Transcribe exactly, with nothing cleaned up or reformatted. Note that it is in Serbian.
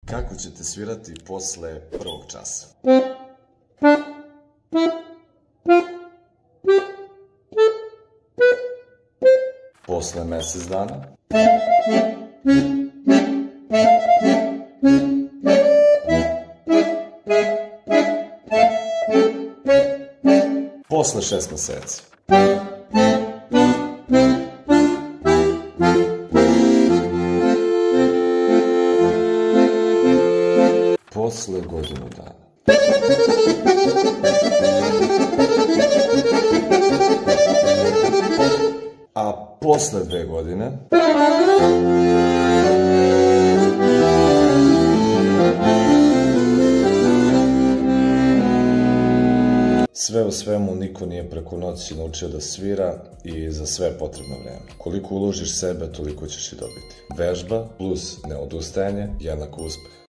Kako ćete svirati posle prvog časa? Posle mesec dana? Posle šest meseci? Posle godinu dana? A posle dve godine? Sve u svemu, niko nije preko noći naučio da svira i za sve je potrebno vreme. Koliko uložiš sebe, toliko ćeš i dobiti. Vežba plus neodustajanje jednako uspeh.